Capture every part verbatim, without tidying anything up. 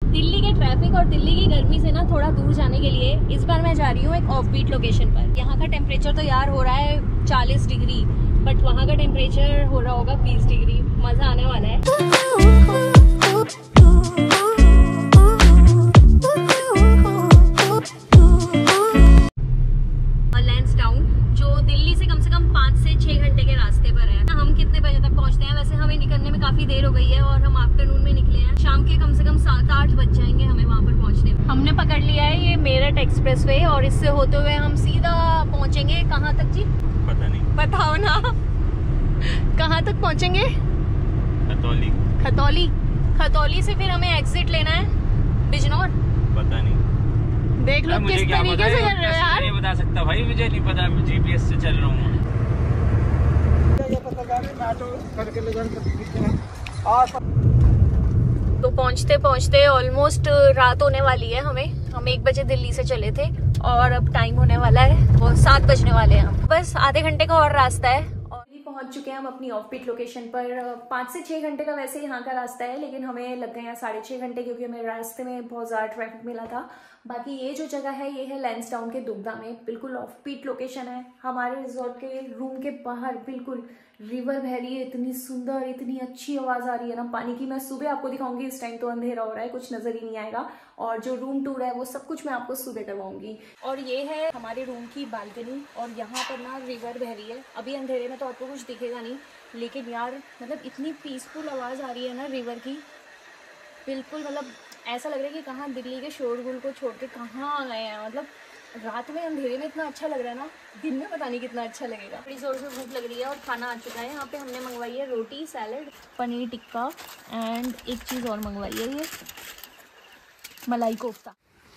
दिल्ली के ट्रैफिक और दिल्ली की गर्मी से ना थोड़ा दूर जाने के लिए इस बार मैं जा रही हूँ एक ऑफ बीट लोकेशन पर। यहाँ का टेम्परेचर तो यार हो रहा है चालीस डिग्री, बट वहाँ का टेम्परेचर हो रहा होगा बीस डिग्री। मजा आने वाला है। काफी देर हो गई है और हम आफ्टरनून में निकले हैं। शाम के कम से कम सात आठ बज जाएंगे हमें वहाँ पर पहुँचने में। हमने पकड़ लिया है ये मेरठ एक्सप्रेस वे और इससे होते हुए हम सीधा पहुँचेंगे कहाँ तक जी? पता नहीं, बताओ ना। कहाँ तक पहुँचेंगे? खतौली। खतौली खतौली से फिर हमें एग्जिट लेना है बिजनौर। पता नहीं, देख लो किस तरीके से कर रहे हो यार। नहीं बता सकता भाई, मुझे नहीं पता, मैं जीपीएस से चल रहा हूँ। तो पहुंचते पहुंचते ऑलमोस्ट रात होने वाली है हमें। हम एक बजे दिल्ली से चले थे और अब टाइम होने वाला है वो सात बजने वाले हैं। हम बस आधे घंटे का और रास्ता है और पहुंच चुके हैं हम अपनी ऑफ बीट लोकेशन पर। पाँच से छः घंटे का वैसे यहाँ का रास्ता है, लेकिन हमें लग गए हैं साढ़े छः घंटे क्योंकि हमें रास्ते में बहुत ज़्यादा ट्रैफिक मिला था। बाकी ये जो जगह है ये है लैंसडाउन के दुबदा में, बिल्कुल ऑफ बीट लोकेशन है। हमारे रिजॉर्ट के रूम के बाहर बिल्कुल रिवर बह रही है, इतनी सुंदर, इतनी अच्छी आवाज़ आ रही है ना पानी की। मैं सुबह आपको दिखाऊंगी, इस टाइम तो अंधेरा हो रहा है, कुछ नज़र ही नहीं आएगा। और जो रूम टूर है वो सब कुछ मैं आपको सुबह करवाऊंगी। और ये है हमारे रूम की बालकनी और यहाँ पर ना रिवर बह रही है। अभी अंधेरे में तो आपको कुछ दिखेगा नहीं, लेकिन यार मतलब इतनी पीसफुल आवाज़ आ रही है ना रिवर की, बिल्कुल मतलब ऐसा लग रहा है कि कहाँ दिल्ली के शोरगुल को छोड़ के कहाँ आ गए हैं। मतलब रात में अंधेरे में इतना अच्छा लग रहा है ना, दिन में पता नहीं कितना अच्छा लगेगा। बड़ी जोर से भूख लग रही है और खाना आ चुका है। यहाँ पे हमने मंगवाई है रोटी, सैलड, पनीर टिक्का एंड एक चीज़ और मंगवाई है, ये मलाई कोफ्ता।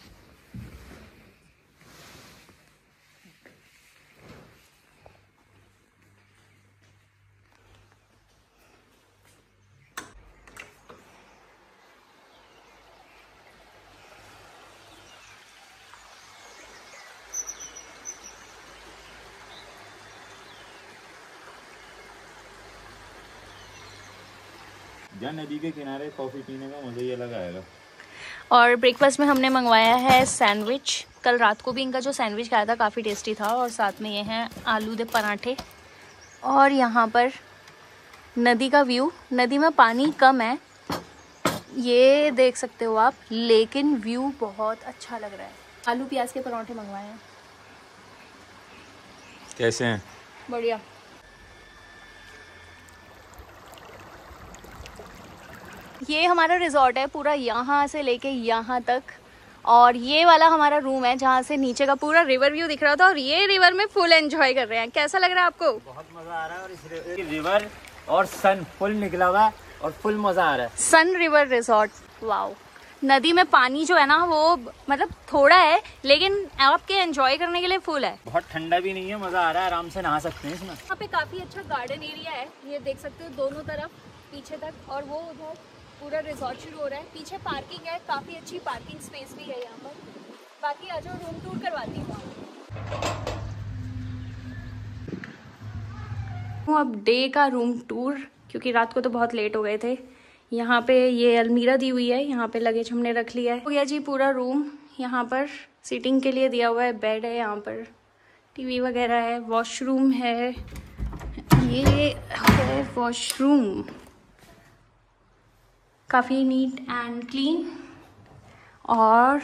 जहाँ नदी के किनारे कॉफी पीने का मजा ही अलग आएगा। और ब्रेकफास्ट में हमने मंगवाया है सैंडविच। कल रात को भी इनका जो सैंडविच खाया था काफ़ी टेस्टी था। और साथ में ये हैं आलू दे पराठे। और यहाँ पर नदी का व्यू, नदी में पानी कम है ये देख सकते हो आप, लेकिन व्यू बहुत अच्छा लग रहा है। आलू प्याज के पराठे मंगवाए हैं। कैसे हैं? बढ़िया। ये हमारा रिजॉर्ट है पूरा, यहाँ से लेके यहाँ तक। और ये वाला हमारा रूम है जहाँ से नीचे का पूरा रिवर व्यू दिख रहा था। और ये रिवर में फुल एंजॉय कर रहे हैं। कैसा लग रहा है आपको? बहुत मजा आ रहा है। और इस रिवर और सन फुल निकला हुआ है और फुल मजा आ रहा है। Sun River Resort, wow. नदी में पानी जो है ना वो मतलब थोड़ा है, लेकिन आपके एंजॉय करने के लिए फुल है। बहुत ठंडा भी नहीं है, मजा आ रहा है, आराम से नहा सकते हैं इसमें। यहाँ पे काफी अच्छा गार्डन एरिया है, ये देख सकते हो दोनों तरफ पीछे तक। और वो उधर पूरा रिजॉर्ट शुरू हो रहा है। पीछे पार्किंग है, काफी अच्छी पार्किंग स्पेस भी है यहाँ पर। बाकी आज रूम टूर करवाती हूँ अब डे का रूम टूर, क्योंकि रात को तो बहुत लेट हो गए थे। यहाँ पे ये अलमीरा दी हुई है, यहाँ पे लगेज हमने रख लिया है। हो गया जी पूरा रूम। यहाँ पर सीटिंग के लिए दिया हुआ है, बेड है, यहाँ पर टीवी वगैरह है, वॉशरूम है, ये है वॉशरूम, काफ़ी नीट एंड क्लीन। और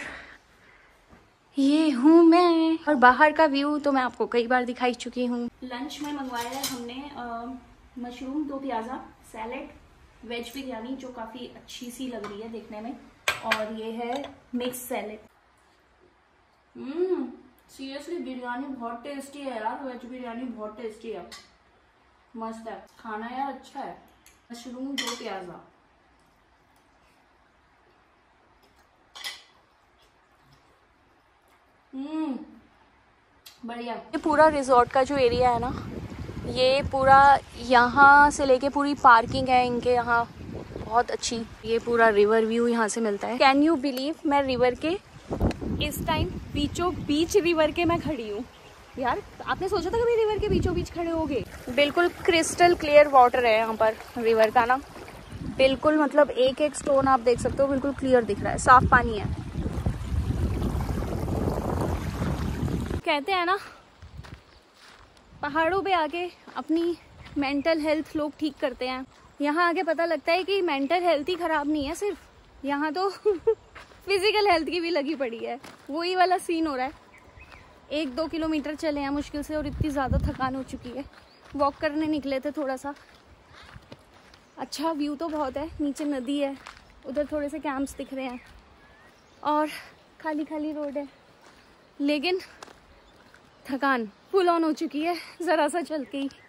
ये हूँ मैं। और बाहर का व्यू तो मैं आपको कई बार दिखाई चुकी हूँ। लंच में मंगवाया है हमने आ, मशरूम दो प्याज़ा, सैलेड, वेज बिरयानी जो काफ़ी अच्छी सी लग रही है देखने में। और ये है mix salad. Hmm seriously biryani बहुत टेस्टी है यार, वेज बिरयानी बहुत टेस्टी है, मस्त है खाना यार, अच्छा है। मशरूम दो प्याज़ा। हम्म बढ़िया। ये पूरा रिजॉर्ट का जो एरिया है ना, ये पूरा यहाँ से लेके पूरी पार्किंग है इनके यहाँ बहुत अच्छी। ये पूरा रिवर व्यू यहाँ से मिलता है। कैन यू बिलीव मैं रिवर के इस टाइम बीचों बीच रिवर के मैं खड़ी हूँ यार। आपने सोचा था कभी रिवर के बीचों बीच खड़े होगे? बिल्कुल क्रिस्टल क्लियर वाटर है यहाँ पर रिवर का ना, बिल्कुल मतलब एक एक स्टोन आप देख सकते हो, बिल्कुल क्लियर दिख रहा है, साफ पानी है। कहते हैं ना पहाड़ों पे आके अपनी मेंटल हेल्थ लोग ठीक करते हैं। यहाँ आके पता लगता है कि मेंटल हेल्थ ही खराब नहीं है सिर्फ, यहाँ तो फिजिकल हेल्थ की भी लगी पड़ी है। वही वाला सीन हो रहा है। एक दो किलोमीटर चले हैं मुश्किल से और इतनी ज़्यादा थकान हो चुकी है। वॉक करने निकले थे थोड़ा सा। अच्छा व्यू तो बहुत है, नीचे नदी है, उधर थोड़े से कैंप्स दिख रहे हैं और खाली खाली रोड है, लेकिन थकान फुल ऑन हो चुकी है ज़रा सा चल के ही।